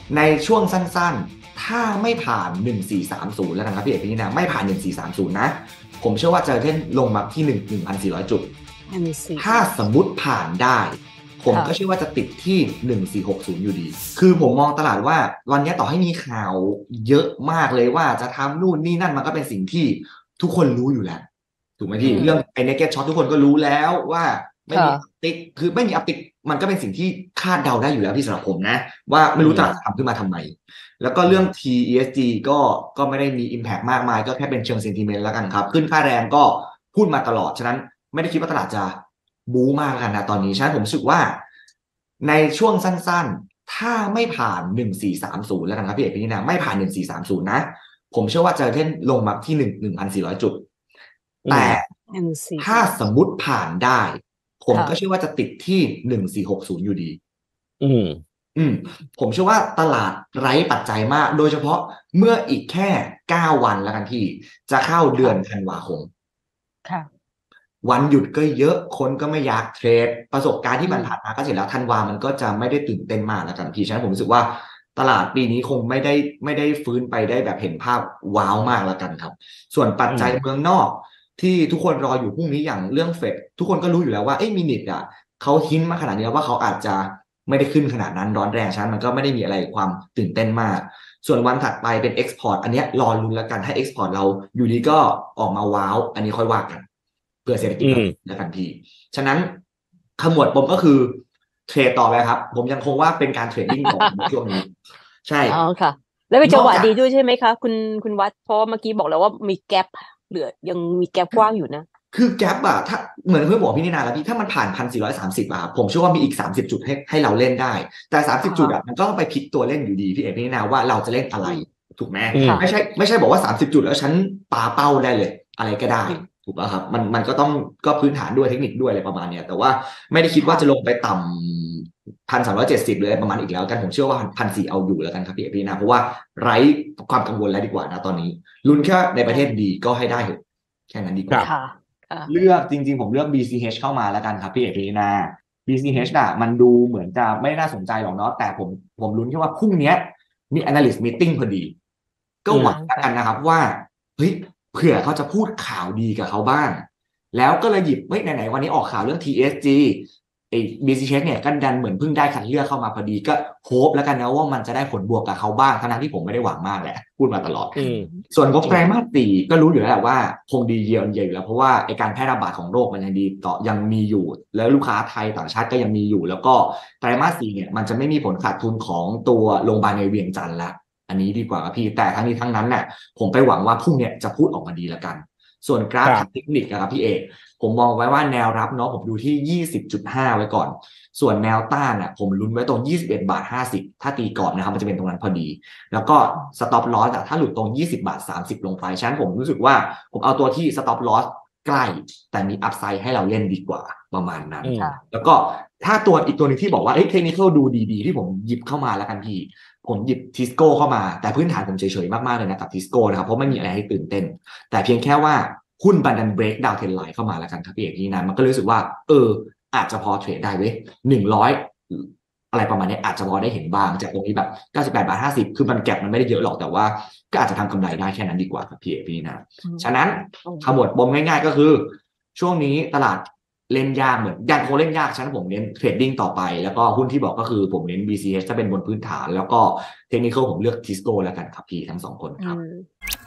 ในช่วงสั้นๆถ้าไม่ผ่าน1430แล้วกันครับพี่เอกพี่นะไม่ผ่าน1430นะผมเชื่อว่าจะเล่นลงมาที่1,400 จุดถ้าสมมุติผ่านได้ผมก็เชื่อว่าจะติดที่1460อยู่ดีคือผมมองตลาดว่าวันนี้ต่อให้มีข่าวเยอะมากเลยว่าจะทำนู่นนี่นั่นมันก็เป็นสิ่งที่ทุกคนรู้อยู่แล้วถูกไหมพี่เรื่องไอ้ naked short ทุกคนก็รู้แล้วว่าไม่มีอัพติกคือไม่มีอัพติกมันก็เป็นสิ่งที่คาดเดาได้อยู่แล้วพี่สำหรับผมนะว่าไม่รู้ตลาดจะทำขึ้นมาทำไมแล้วก็เรื่อง TESG ก็ไม่ได้มี impact มากมายก็แค่เป็นเชิง sentiment แล้วกันครับขึ้นค่าแรงก็พูดมาตลอดฉะนั้นไม่ได้คิดว่าตลาดจะบู๊มากกันนะตอนนี้ฉะนั้นผมรู้สึกว่าในช่วงสั้นๆถ้าไม่ผ่าน1430แล้วกันครับพี่เอกพี่นะไม่ผ่าน1430นะผมเชื่อว่าจะเล่นลงมาที่1,400 จุดแต่ถ้าสมมุติผ่านได้ผมก็เชื่อว่าจะติดที่1460อยู่ดีผมเชื่อว่าตลาดไร้ปัจจัยมากโดยเฉพาะเมื่ออีกแค่9 วันแล้วกันที่จะเข้าเดือนธันวาคมวันหยุดก็เยอะคนก็ไม่อยากเทรดประสบการณ์ที่มันผ่านมาก็เสร็จแล้วธันวามันก็จะไม่ได้ตื่นเต้นมากแล้วกันพี่ฉะนั้นผมรู้สึกว่าตลาดปีนี้คงไม่ได้ฟื้นไปได้แบบเห็นภาพว้าวมากแล้วกันครับส่วนปัจจัยเมืองนอกที่ทุกคนรออยู่พรุ่งนี้อย่างเรื่องเฟดทุกคนก็รู้อยู่แล้วว่ามินิทอ่ะเขาฮินต์มาขนาดนี้ว่าเขาอาจจะไม่ได้ขึ้นขนาดนั้นร้อนแรงฉะนั้นมันก็ไม่ได้มีอะไรความตื่นเต้นมากส่วนวันถัดไปเป็น Export อันนี้รอลุ้นแล้วกันถ้า Export เราอยู่ดีก็ออกมาว้าวอันนี้ค่อยว่ากันเพื่อเศรษฐกิจแล้วกันพี่ฉะนั้นขมวดปมก็คือเทรดต่อไปครับผมยังคงว่าเป็นการเทรดดิ้งต่อในช่วงนี้ใช่อ๋อค่ะแล้วเป็นจังหวะดีด้วยใช่ไหมคะคุณวัดเพราะเมื่อกี้บอกแล้วว่ามีแกปเหลือยังมีแกปกว้างอยู่นะคือแกปอะถ้าเหมือนเพื่อนบอกพี่นี่นาแล้วพี่ถ้ามันผ่าน1,430อะผมเชื่อว่ามีอีก30 จุดให้เราเล่นได้แต่30 จุดอะมันก็ต้องไปพลิกตัวเล่นอยู่ดีพี่เอกพี่นี่นาว่าเราจะเล่นอะไรถูกไหมไม่ใช่บอกว่า30 จุดแล้วฉันปาเป้าได้เลยอะไรก็ได้ถูกป่ะครับมันก็ต้องก็พื้นฐานด้วยเทคนิคด้วยอะไรประมาณเนี้ยแต่ว่าไม่ได้คิดว่าจะลงไปต่ำ1,370เลยประมาณอีกแล้วกันผมเชื่อว่า1,400เอาอยู่แล้วกันครับพี่เอกพี่นาเพราะว่าไร้ความกังวลแล้วดีกว่านะตอนนี้ลุ้นแค่ในประเทศดีก็ให้ได้เถอะแค่นั้นดีกว่าเลือกจริงๆผมเลือก BCH เข้ามาแล้วกันครับพี่เอกพีนา BCH น่ะมันดูเหมือนจะไม่น่าสนใจหรอกเนาะแต่ผมลุ้นแค่ว่าพรุ่งนี้มี analyst meeting พอดีก็หวังกันนะครับว่าเฮ้ยเผื่อเขาจะพูดข่าวดีกับเขาบ้างแล้วก็เลยหยิบเฮ้ยไหนๆวันนี้ออกข่าวเรื่อง TSG ไอ้ BCH เนี่ยก็ดันเหมือนเพิ่งได้คัดเลือกเข้ามาพอดีก็โฮปแล้วกันนะว่ามันจะได้ผลบวกกับเขาบ้างทั้งที่ผมไม่ได้หวังมากแหละพูดมาตลอดส่วนงบไตรมาส 4ก็รู้อยู่แล้วแหละว่าคงดีเยียร์อยู่แล้วเพราะว่าไอการแพร่ระบาดของโรคมันยังดีต่อยังมีอยู่แล้วลูกค้าไทยต่างชาติก็ยังมีอยู่แล้วก็ไตรมาส 4เนี่ยมันจะไม่มีผลขาดทุนของตัวโรงพยาบาลในเวียงจันทร์ละอันนี้ดีกว่าพี่แต่ทั้งนี้ทั้งนั้นน่ะผมไปหวังว่าพรุ่งนี้จะพูดออกมาดีแล้วกันส่วนกราฟทางเทคนิคนะครับพี่เอกผมมองไว้ว่าแนวรับเนาะผมดูที่ 20.5 ไว้ก่อนส่วนแนวต้านน่ะผมลุ้นไว้ตรง 21.50 ถ้าตีกรอบนะครับมันจะเป็นตรงนั้นพอดีแล้วก็ stop loss ถ้าหลุดตรง 20.30 ลงไปฉะนั้นผมรู้สึกว่าผมเอาตัวที่ stop loss ใกล้แต่มี upside ให้เราเล่นดีกว่าประมาณนั้นแล้วก็ถ้าตัวอีกตัวนึงที่บอกว่าเทคนิคดูดีๆที่ผมหยิบเข้ามาแล้วกันพี่ผมหยิบทิสโก้เข้ามาแต่พื้นฐานผมเฉยๆมากๆเลยนะกับทิสโก้นะครับเพราะไม่มีอะไรให้ตื่นเต้นแต่เพียงแค่ว่าหุ้นบันดันเบรกดาวเทรนไลน์เข้ามาแล้วกันครับพี่เอกที่นั้นมันก็รู้สึกว่าอาจจะพอเทรดได้เว้ย100อะไรประมาณนี้อาจจะพอได้เห็นบ้างจากตรงนี้แบบ98.50 บาทคือมันแก็บมันไม่ได้เยอะหรอกแต่ว่าก็อาจจะทำกำไรได้แค่นั้นดีกว่าครับพี่เอกพี่นะฉะนั้นขมวดปมง่ายๆก็คือช่วงนี้ตลาดเล่นยากเหมือนยังคงเล่นยากฉะนั้นผมเน้นเทรดดิ้งต่อไปแล้วก็หุ้นที่บอกก็คือผมเน้น BCH ถ้าเป็นบนพื้นฐานแล้วก็เทคนิคผมเลือกทิสโก้แล้วกันครับพี่ทั้ง2 คนครับ